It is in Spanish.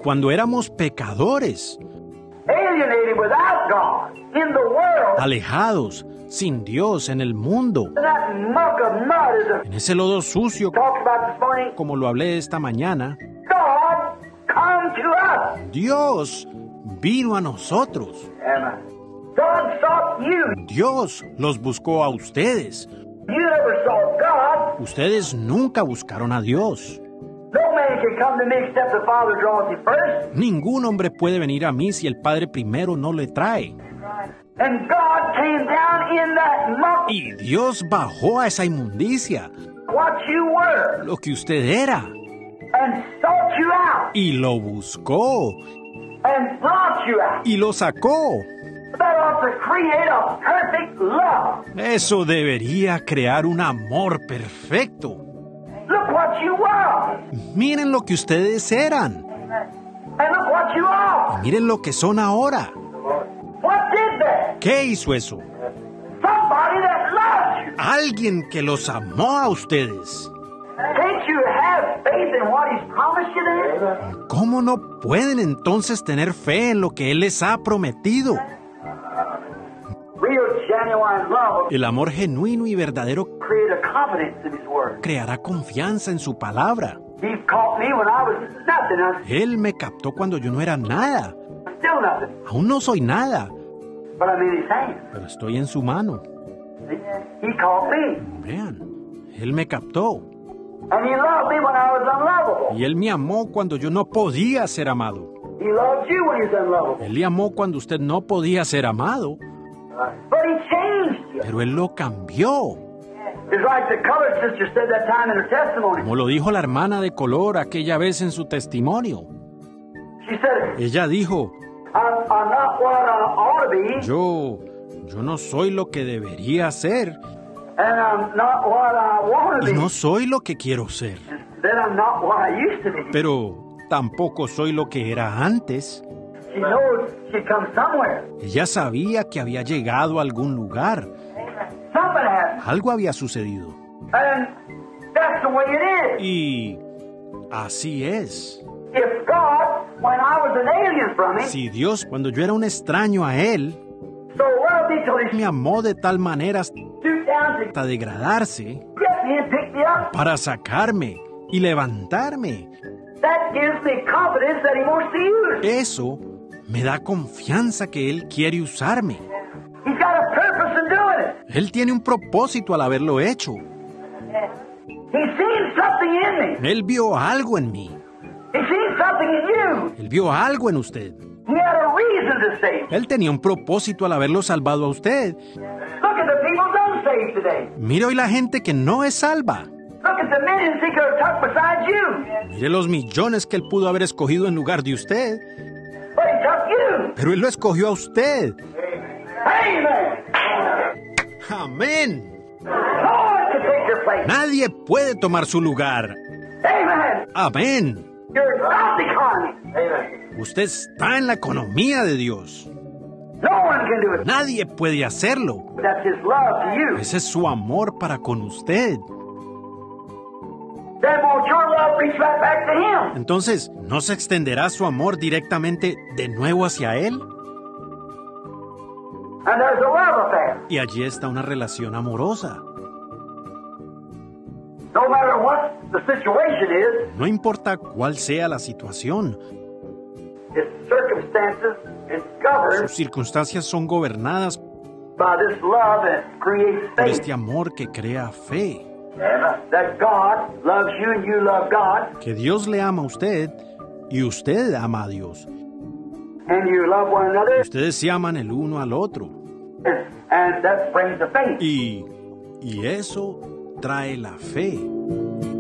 cuando éramos pecadores, alienated without God in the world. alejados, sin Dios en el mundo, And that muck of mud is a en ese lodo sucio, talked about this morning. como lo hablé esta mañana, God come to us. Dios vino a nosotros. And God sought you. Dios los buscó a ustedes. You never sought God. Ustedes nunca buscaron a Dios. No man can come to me except the Father draws him first. Ningún hombre puede venir a mí si el Padre primero no le trae. And God came down in that muck, Y Dios bajó a esa inmundicia, what you were, lo que usted era, and sought you out, y lo buscó, and brought you out. y lo sacó. That ought to create a perfect love. Eso debería crear un amor perfecto. Look what you were, Miren lo que ustedes eran, and look what you y are. miren lo que son ahora. What did that? ¿Qué hizo eso? Somebody that loves you. Alguien que los amó a ustedes. Can't you have faith in what He's promised you then? ¿Cómo no pueden entonces tener fe en lo que Él les ha prometido? Real, genuine love will El amor genuino y verdadero create a confidence in His Word. creará confianza en su palabra. He caught me when I was nothing. I'm Él me captó cuando yo no era nada. still nothing. Aún no soy nada, But I'm in His hand. pero estoy en su mano. He caught me. Vean, Él me captó. And He loved me when I was unlovable. Y Él me amó cuando yo no podía ser amado. He loved you when He's unlovable. Él le amó cuando usted no podía ser amado, But He changed you. pero Él lo cambió. It's like the colored sister said that time in her testimony. Como lo dijo la hermana de color aquella vez en su testimonio. She said, Ella dijo, I'm not what I ought to be, yo no soy lo que debería ser, and I'm not what I want to y be. no soy lo que quiero ser, Then I'm not what I used to be. pero tampoco soy lo que era antes. She knows she come somewhere. Ella sabía que había llegado a algún lugar. Something happened. Algo había sucedido. And that's the way it is. Y así es. If God, when I was an alien from Him, Si Dios, cuando yo era un extraño a Él, so loved me till He me amó de tal manera stooped down to hasta degradarse get me and pick me up, para sacarme y levantarme. that gives me confidence that He wants to use. Eso me da confianza que Él quiere usarme. He's got a purpose in doing it. Él tiene un propósito al haberlo hecho. He's seen something in me. Él vio algo en mí. He's seen something in you. Él vio algo en usted. He had a reason to save. Él tenía un propósito al haberlo salvado a usted. Look at the people unsaved today. Mire hoy la gente que no es salva. Look at the millions He could have tucked beside you. Mire los millones que Él pudo haber escogido en lugar de usted. But He took you. Pero Él lo escogió a usted. Amen. ¡Amén! No one can take your place. Nadie puede tomar su lugar. Amen. ¡Amén! You're in God's economy. Amen. Usted está en la economía de Dios. No one can do it. Nadie puede hacerlo. That's His love to you. Ese es su amor para con usted. Then won't your love reach right back to Him? Entonces, ¿no se extenderá su amor directamente de nuevo hacia Él? And there's a love affair. Y allí está una relación amorosa. No matter what the situation is, No importa cuál sea la situación, its circumstances is governed sus circunstancias son gobernadas by this love that creates por faith. este amor que crea fe. That God loves you and you love God, Que Dios le ama a usted y usted ama a Dios. and you love one another, Ustedes se aman el uno al otro. and that brings the faith. Y eso trae la fe.